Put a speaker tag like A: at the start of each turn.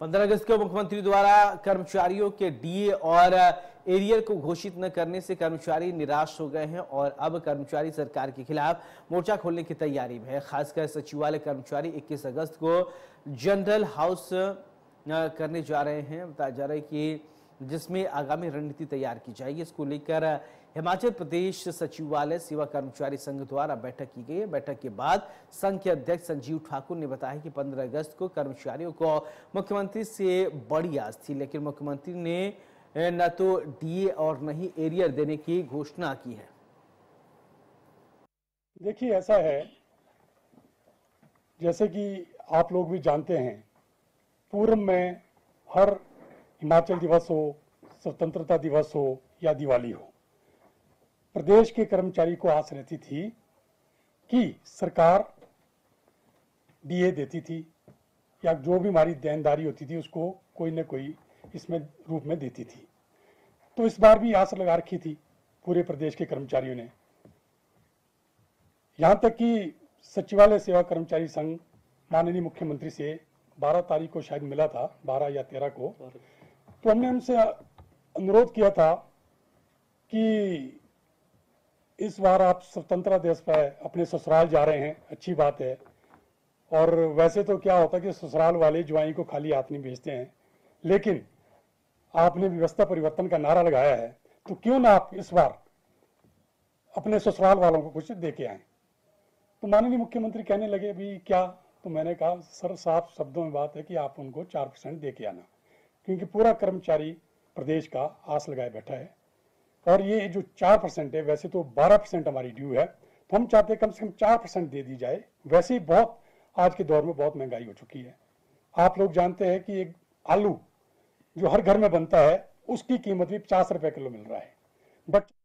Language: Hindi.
A: 15 अगस्त को मुख्यमंत्री द्वारा कर्मचारियों के डीए और एरियर को घोषित न करने से कर्मचारी निराश हो गए हैं और अब कर्मचारी सरकार के खिलाफ मोर्चा खोलने की तैयारी में है। खासकर सचिवालय कर्मचारी 21 अगस्त को जनरल हाउस करने जा रहे हैं। बताया जा रहा है कि जिसमें आगामी रणनीति तैयार की जाएगी। इसको लेकर हिमाचल प्रदेश सचिवालय सेवा कर्मचारी संघ द्वारा बैठक की गई है। बैठक के बाद संघ के अध्यक्ष संजीव ठाकुर ने बताया कि 15 अगस्त को कर्मचारियों को मुख्यमंत्री से बड़ी आस थी, लेकिन मुख्यमंत्री ने न तो डीए और न ही एरियर देने की घोषणा की है।
B: देखिए, ऐसा है, जैसे कि आप लोग भी जानते हैं, पूर्व में हर हिमाचल दिवस हो, स्वतंत्रता दिवस हो या दिवाली हो, प्रदेश के कर्मचारी को आस रहती थी कि सरकार डीए देती थी या जो भी हमारी देनदारी होती थी उसको कोई न कोई इसमें रूप में देती थी। तो इस बार भी आस लगा रखी थी पूरे प्रदेश के कर्मचारियों ने। यहां तक कि सचिवालय सेवा कर्मचारी संघ माननीय मुख्यमंत्री से 12 तारीख को शायद मिला था, 12 या 13 को, तो हमने उनसे अनुरोध किया था कि इस बार आप स्वतंत्रता दिवस पर अपने ससुराल जा रहे हैं, अच्छी बात है। और वैसे तो क्या होता है कि ससुराल वाले ज्वाई को खाली हाथ नहीं भेजते हैं, लेकिन आपने व्यवस्था परिवर्तन का नारा लगाया है, तो क्यों ना आप इस बार अपने ससुराल वालों को कुछ दे के आए। तो माननीय मुख्यमंत्री कहने लगे, अभी क्या? तो मैंने कहा, सर साफ शब्दों में बात है कि आप उनको 4% दे के आना, क्योंकि पूरा कर्मचारी प्रदेश का आस लगाए बैठा है। और ये जो 4% है, वैसे तो 12% हमारी ड्यू है, तो हम चाहते हैं कम से कम 4% दे दी जाए। वैसे ही बहुत आज के दौर में बहुत महंगाई हो चुकी है। आप लोग जानते हैं कि एक आलू जो हर घर में बनता है उसकी कीमत भी 50 रुपए किलो मिल रहा है। बट